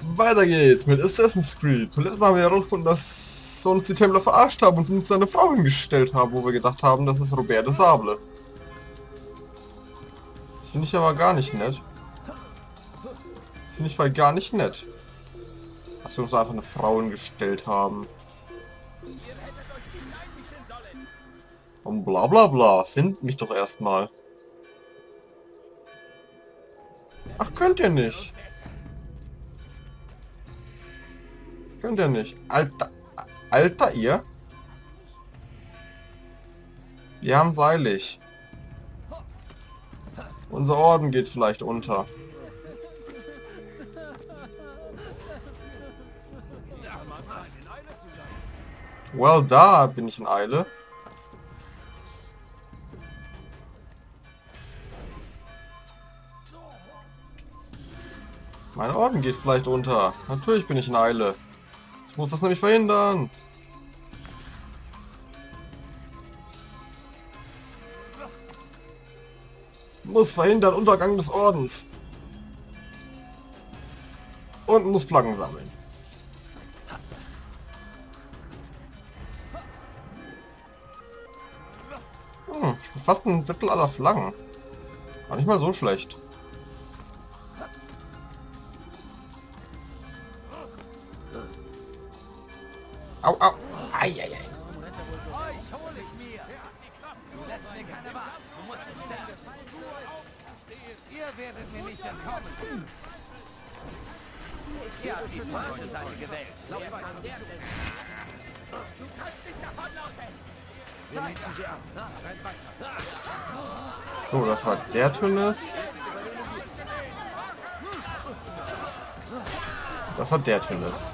Weiter geht's mit Assassin's Creed. Und letztes Mal haben wir herausgefunden, dass uns die Templer verarscht haben und uns seine Frau hingestellt haben, wo wir gedacht haben, das ist Robert de Sable. Finde ich aber gar nicht nett. Finde ich weil gar nicht nett. Dass wir uns einfach eine Frau hingestellt haben. Und bla bla bla. Find mich doch erstmal. Ach, könnt ihr nicht. Könnt ihr nicht. Alter. Alter, ihr? Wir haben's eilig. Unser Orden geht vielleicht unter. Well, da bin ich in Eile. Mein Orden geht vielleicht unter. Natürlich bin ich in Eile. Ich muss das nämlich verhindern. Muss verhindern Untergang des Ordens. Und muss Flaggen sammeln. Ich bin fast ein Drittel aller Flaggen. Gar nicht mal so schlecht. Au, au. Ei, ei, ei. Ihr werdet mir nicht entkommen. Ihr habt die falsche Seite gewählt. Du kannst nicht davonlaufen. So, das war der Tünnes. Das war der Tünnes.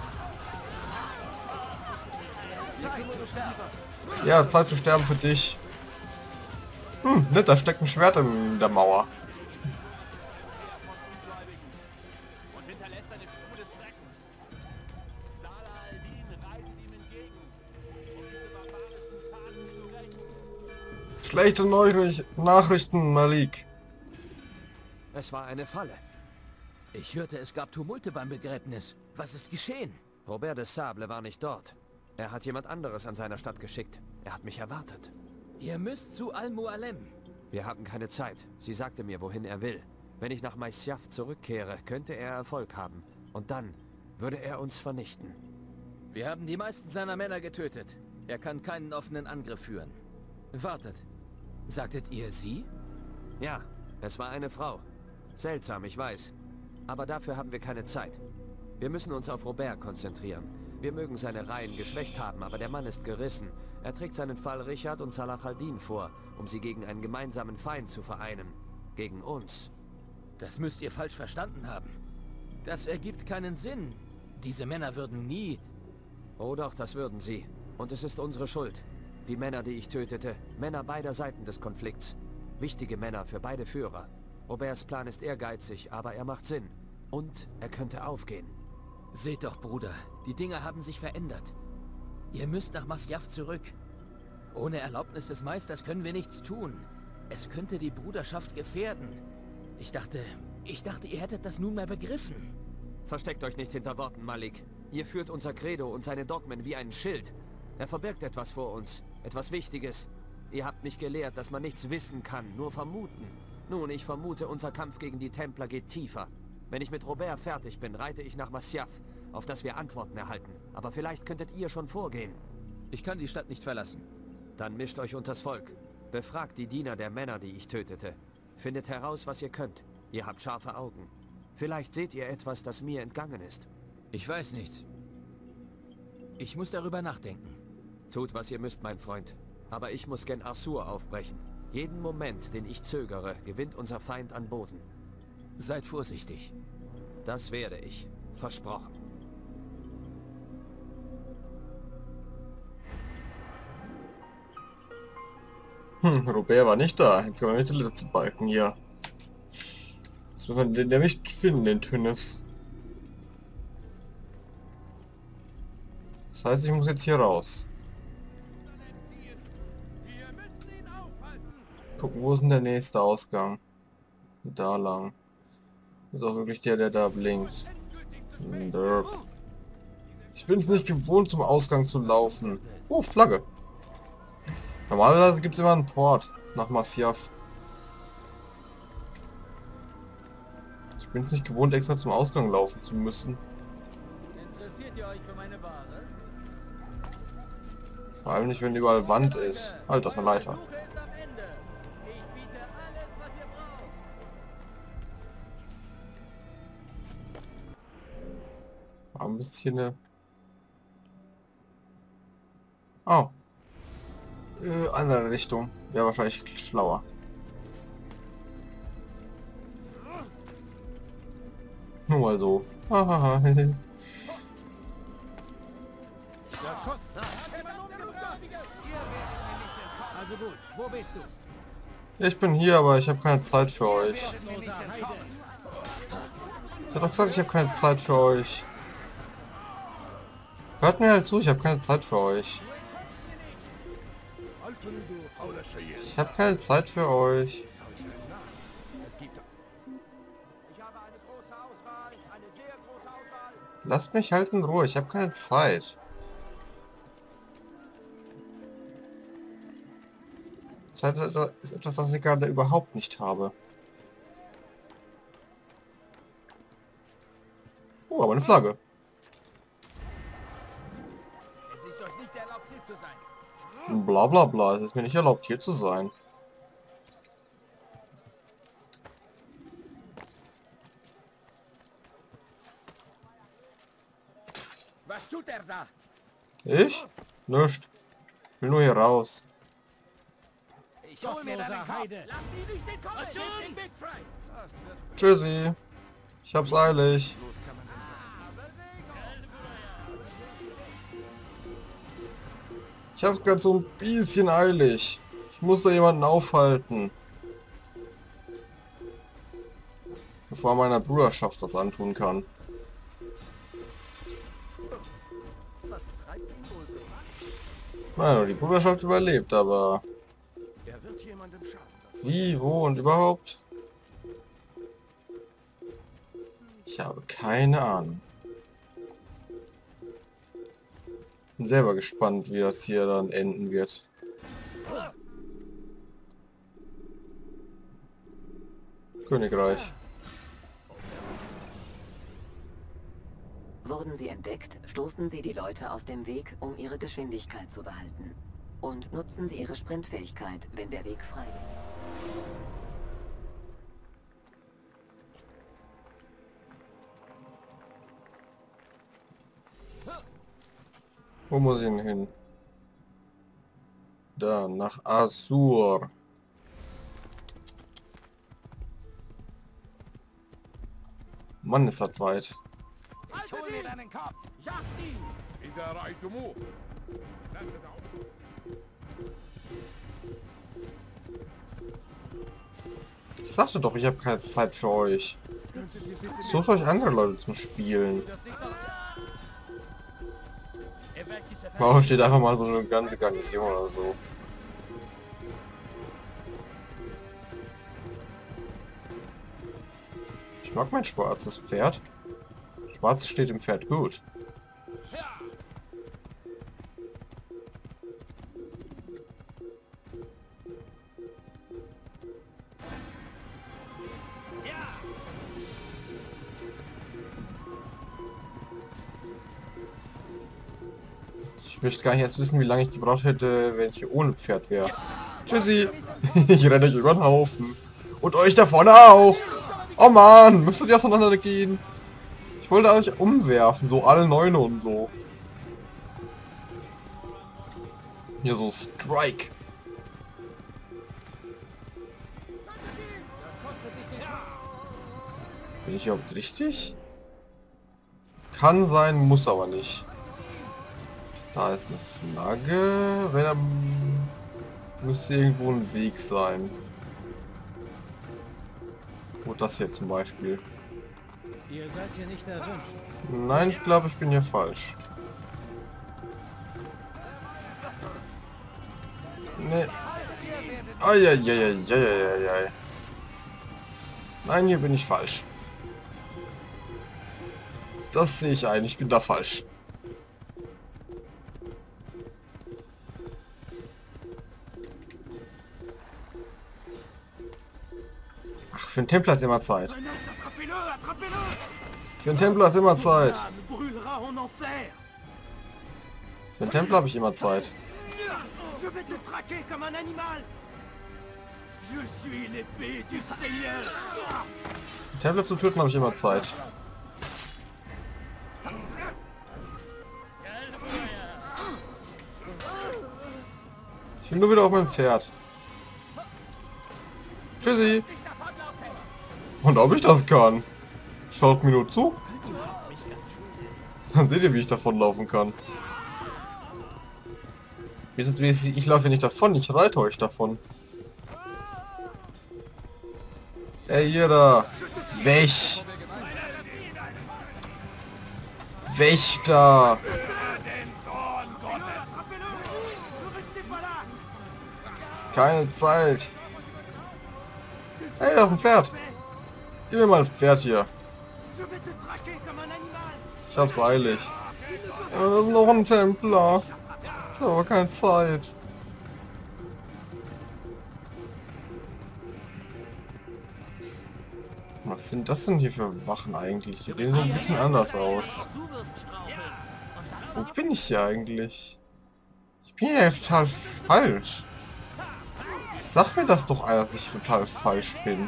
Ja, Zeit zu sterben für dich. Nett, da steckt ein Schwert in der Mauer. Schlechte Nachrichten, Malik. Es war eine Falle. Ich hörte, es gab Tumulte beim Begräbnis. Was ist geschehen? Robert de Sable war nicht dort. Er hat jemand anderes an seiner Stadt geschickt. Er hat mich erwartet. Ihr müsst zu Al-Mualem. Wir haben keine Zeit. Sie sagte mir, wohin er will. Wenn ich nach Masyaf zurückkehre, könnte er Erfolg haben. Und dann würde er uns vernichten. Wir haben die meisten seiner Männer getötet. Er kann keinen offenen Angriff führen. Wartet. Sagtet ihr sie? Ja, es war eine Frau. Seltsam, ich weiß. Aber dafür haben wir keine Zeit. Wir müssen uns auf Robert konzentrieren. Wir mögen seine Reihen geschwächt haben, aber der Mann ist gerissen. Er trägt seinen Fall Richard und Salah al-Din vor, um sie gegen einen gemeinsamen Feind zu vereinen. Gegen uns. Das müsst ihr falsch verstanden haben. Das ergibt keinen Sinn. Diese Männer würden nie... Oh doch, das würden sie. Und es ist unsere Schuld. Die Männer, die ich tötete, Männer beider Seiten des Konflikts. Wichtige Männer für beide Führer. Roberts Plan ist ehrgeizig, aber er macht Sinn. Und er könnte aufgehen. Seht doch, Bruder, die Dinge haben sich verändert. Ihr müsst nach Masyaf zurück. Ohne Erlaubnis des Meisters können wir nichts tun. Es könnte die Bruderschaft gefährden. Ich dachte, ihr hättet das nunmehr begriffen. Versteckt euch nicht hinter Worten, Malik. Ihr führt unser Credo und seine Dogmen wie ein Schild. Er verbirgt etwas vor uns. Etwas Wichtiges. Ihr habt mich gelehrt, dass man nichts wissen kann, nur vermuten. Nun, ich vermute, unser Kampf gegen die Templer geht tiefer. Wenn ich mit Robert fertig bin, reite ich nach Masyaf, auf das wir Antworten erhalten. Aber vielleicht könntet ihr schon vorgehen. Ich kann die Stadt nicht verlassen. Dann mischt euch unters Volk. Befragt die Diener der Männer, die ich tötete. Findet heraus, was ihr könnt. Ihr habt scharfe Augen. Vielleicht seht ihr etwas, das mir entgangen ist. Ich weiß nicht. Ich muss darüber nachdenken. Tut, was ihr müsst, mein Freund. Aber ich muss gen Arsur aufbrechen. Jeden Moment, den ich zögere, gewinnt unser Feind an Boden. Seid vorsichtig. Das werde ich. Versprochen. Robert war nicht da. Jetzt kommen wir mit den letzten Balken hier. Jetzt müssen wir den nämlich finden, den Tünnes. Das heißt, ich muss jetzt hier raus. Gucken, wo ist denn der nächste Ausgang? Da lang. Ist auch wirklich der, der da blinkt. Ich bin es nicht gewohnt, zum Ausgang zu laufen. Oh, Flagge. Normalerweise gibt es immer einen Port nach Masyaf. Ich bin es nicht gewohnt, extra zum Ausgang laufen zu müssen. Interessiert ihr euch für meine Ware? Vor allem nicht, wenn überall Wand ist. Halt, das ist eine Leiter. Suche ist am Ende. Ich biete alles, was ihr braucht. Warum ist hier eine... Oh. Andere Richtung. Wäre wahrscheinlich schlauer. Nur mal so. Hahaha. Also gut, wo bist du? Ich bin hier, aber ich habe keine Zeit für euch. Ich hab doch gesagt, ich habe keine Zeit für euch. Hört mir halt zu, ich habe keine Zeit für euch. Ich habe keine Zeit für euch. Lasst mich halt in Ruhe, ich habe keine Zeit. Zeit ist etwas, das ich gerade überhaupt nicht habe. Oh, aber eine Flagge. Es ist euch nicht erlaubt, hier zu sein. Bla bla bla, es ist mir nicht erlaubt, hier zu sein. Was tut er da? Ich? Nicht. Ich will nur hier raus. Ich hol mir deinen Kopf. Lass ihn nicht entkommen. Gib den Weg frei. Tschüssi. Ich hab's eilig. Ich hab's gerade so ein bisschen eilig. Ich muss da jemanden aufhalten. Bevor meiner Bruderschaft was antun kann. Naja, die Bruderschaft überlebt, aber... Wie, wo und überhaupt? Ich habe keine Ahnung. Bin selber gespannt, wie das hier dann enden wird. Königreich. Wurden sie entdeckt, stoßen sie die Leute aus dem Weg, um ihre Geschwindigkeit zu behalten. Und nutzen sie ihre Sprintfähigkeit, wenn der Weg frei ist. Wo muss ich denn hin? Da, nach Azur. Mann, ist das weit. Ich hol mir deinen Kopf. Jagt ihn. Ich sagte doch, ich habe keine Zeit für euch. Sucht euch andere Leute zum Spielen. Warum steht einfach mal so eine ganze Garnison oder so? Ich mag mein schwarzes Pferd. Schwarz steht im Pferd gut. Ich möchte gar nicht erst wissen, wie lange ich gebraucht hätte, wenn ich hier ohne Pferd wäre. Tschüssi! Ich renne euch über den Haufen. Und euch da vorne auch! Oh man, müsstet ihr auseinander gehen? Ich wollte euch umwerfen, so alle Neune und so. Hier so Strike. Bin ich überhaupt richtig? Kann sein, muss aber nicht. Da ist eine Flagge. Wenn er müsste irgendwo ein Weg sein. Wo das hier zum Beispiel. Ihr seid hier nicht erwünscht. Nein, ich glaube, ich bin hier falsch. Nee. Eieieiei. Nein, hier bin ich falsch. Das sehe ich ein, ich bin da falsch. Ach, für einen Templer ist immer Zeit. Für einen Templer ist immer Zeit. Für einen Templer habe ich immer Zeit. Templer zu töten habe ich immer Zeit. Ich bin nur wieder auf meinem Pferd. Tschüssi. Und ob ich das kann? Schaut mir nur zu. Dann seht ihr, wie ich davonlaufen kann. Ich laufe nicht davon, ich reite euch davon. Ey, ihr da! Weg! Weg da! Keine Zeit! Hey, da ist ein Pferd! Gib mir mal das Pferd hier. Ich hab's eilig. Ja, das ist noch ein Templer. Ich habe aber keine Zeit. Was sind das denn hier für Wachen eigentlich? Die sehen so ein bisschen anders aus. Wo bin ich hier eigentlich? Ich bin hier total falsch. Sag mir das doch einer, dass ich total falsch bin.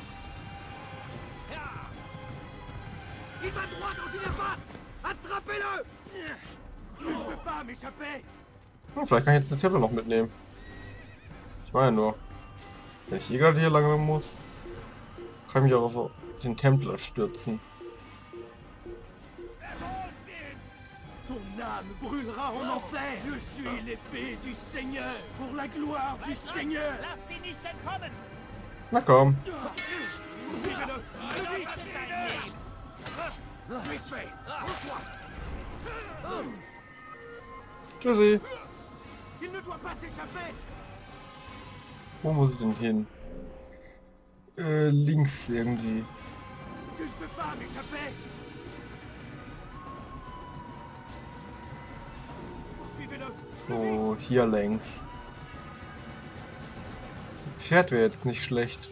Vielleicht kann ich jetzt den Templer noch mitnehmen. Ich meine nur, wenn ich gerade hier lang muss, kann ich mich auch auf den Templer stürzen. Na komm. Tschüssi. Wo muss ich denn hin? Links irgendwie. So, hier längs. Pferd wäre jetzt nicht schlecht.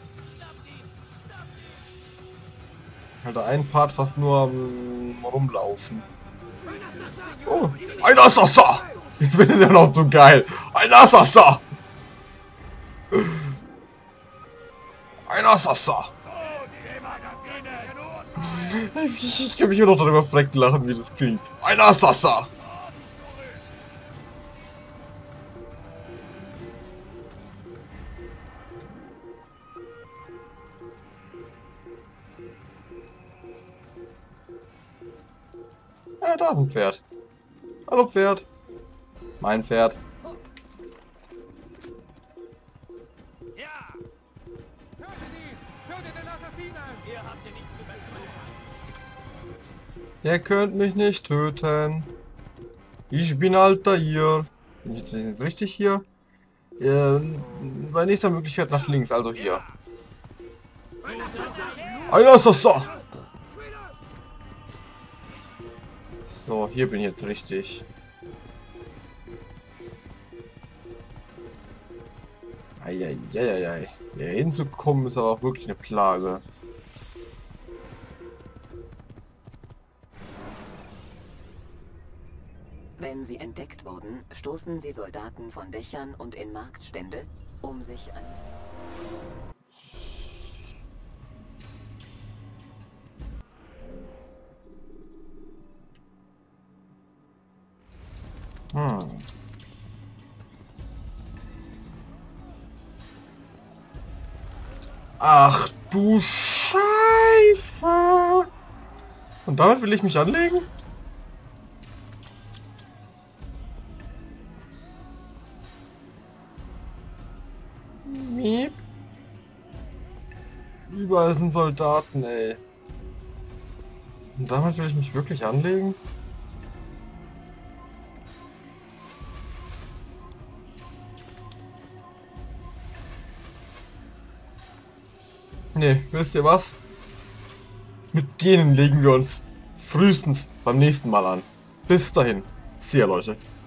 Alter, ein Part fast nur rumlaufen. Oh, ein Assassin! Ich finde es ja noch so geil. Ein Assassin! Ein Assassin! Ich kann mich immer noch darüber freck lachen, wie das klingt. Ein Assassin! Ja, da ist ein Pferd. Hallo Pferd. Mein Pferd. Ihr könnt mich nicht töten. Ich bin Altair. Bin ich jetzt richtig hier? Bei nächster Möglichkeit nach links, also hier. Ein Assassin! So, hier bin ich jetzt richtig. Eieieiei. Hier hinzukommen ist aber auch wirklich eine Plage. Wenn sie entdeckt wurden, stoßen sie Soldaten von Dächern und in Marktstände, um sich an... Ach du Scheiße! Und damit will ich mich anlegen? Miep. Überall sind Soldaten, ey. Und damit will ich mich wirklich anlegen? Nee, wisst ihr was? Mit denen legen wir uns frühestens beim nächsten Mal an. Bis dahin. See ya, Leute.